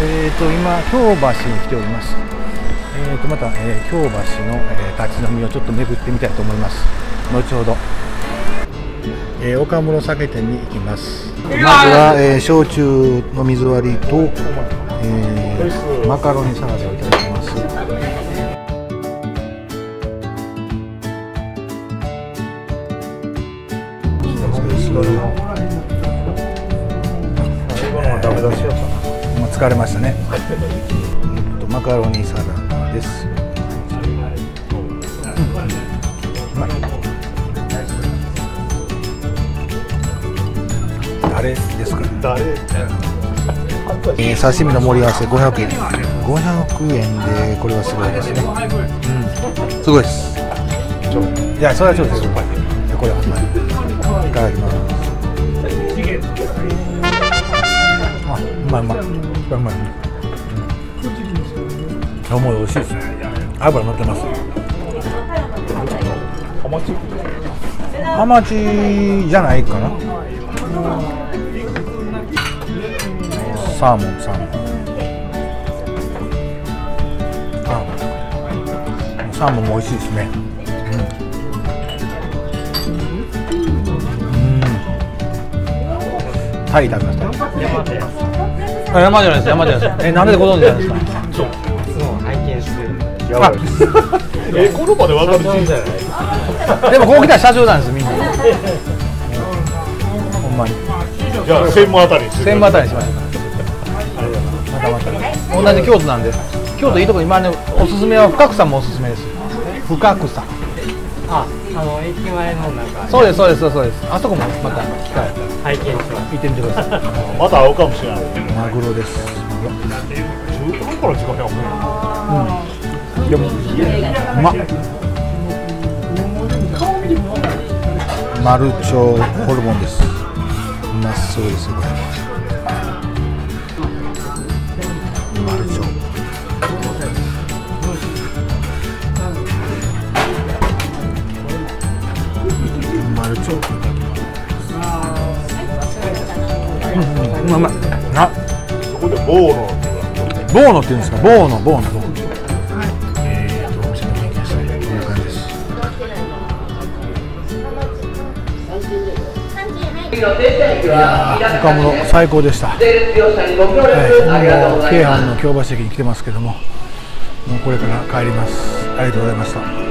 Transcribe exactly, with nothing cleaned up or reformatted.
えーと今京橋に来ております。えーとまた、えー、京橋の、えー、立ち飲みをちょっと巡ってみたいと思います。後ほど、えー、岡室酒店に行きます。まずは、えー、焼酎の水割りと、えー、マカロニサラダをいただきます。もう疲れましたね。マカロニサラダです。誰ですかね。誰？えー、刺身の盛り合わせごひゃくえん。ごひゃくえんでこれはすごいですね。うん、すごいです。いや、それはちょっとこれはほんまにいただきます。あ、うまいうまい。うまい。うん、重い、美味しいですね。油乗ってます。ハマチ？ハマチじゃないかな。サーモン、サーモン。あ、サーモンも美味しいですね。うん。タイ食べました。あ、山じゃないです。山じゃないです。え、なんでご存知なんですか。 そう。いつも拝見してるんで。 やばい。 え、この場で分かる人じゃない。 でもここ来たら社長なんですみんな。ほんまに。 じゃあ専務あたりにして。 専務あたりにしましょうか。またまた。同じ京都なんで。京都いいとこ今ねおすすめは深草もおすすめです。深草。 あ、あの駅前のなんか。 そうですそうですそうです。あそこもまた機会拝見します。 行ってみてください。 また会うかもしれない。 マグロです。 じゅうから時間やもん。 うん。でもうまっ。マルチョホルモンです。うまそうですよこれ。マルチョ。マルチョ。うん、うまい。な。 そこでボーノ。 ボーノって言うんですか。ボーノ、ボーノ。えーと、お店の雰囲気ですね。こんな感じです。いやー、岡室最高でした。はい、もう京阪の京橋駅に来てますけども、もうこれから帰ります。ありがとうございました。